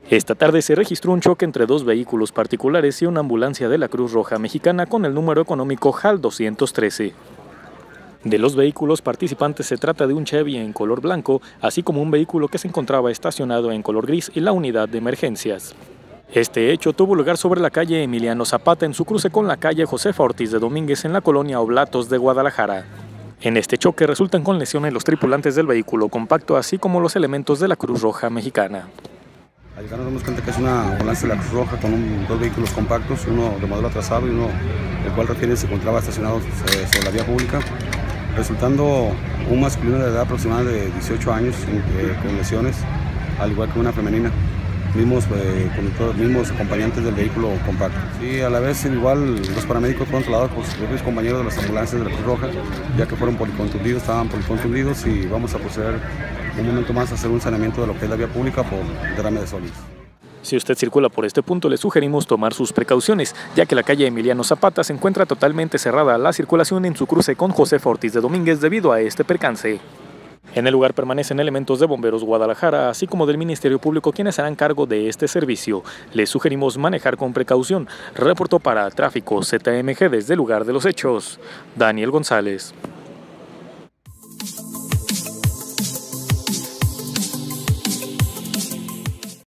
Esta tarde se registró un choque entre dos vehículos particulares y una ambulancia de la Cruz Roja Mexicana con el número económico JAL 213. De los vehículos participantes se trata de un Chevy en color blanco, así como un vehículo que se encontraba estacionado en color gris y la unidad de emergencias. Este hecho tuvo lugar sobre la calle Emiliano Zapata en su cruce con la calle Josefa Ortiz de Domínguez en la colonia Oblatos de Guadalajara. En este choque resultan con lesiones los tripulantes del vehículo compacto, así como los elementos de la Cruz Roja Mexicana. Al llegar nos dimos cuenta que es una ambulancia de la Cruz Roja con dos vehículos compactos, uno de modelo atrasado y uno el cual refiere se encontraba estacionado sobre la vía pública, resultando un masculino de edad aproximada de 18 años con lesiones, al igual que una femenina, mismos acompañantes del vehículo compacto. Sí, a la vez igual los paramédicos fueron trasladados por sus propios compañeros de las ambulancias de la Cruz Roja, ya que fueron estaban policontundidos y vamos a proceder un momento más a hacer un saneamiento de lo que es la vía pública por derrame de sólidos. Si usted circula por este punto, le sugerimos tomar sus precauciones, ya que la calle Emiliano Zapata se encuentra totalmente cerrada a la circulación en su cruce con Josefa Ortiz de Domínguez debido a este percance. En el lugar permanecen elementos de Bomberos Guadalajara, así como del Ministerio Público, quienes harán cargo de este servicio. Les sugerimos manejar con precaución. Reportó para Tráfico ZMG desde el lugar de los hechos, Daniel González.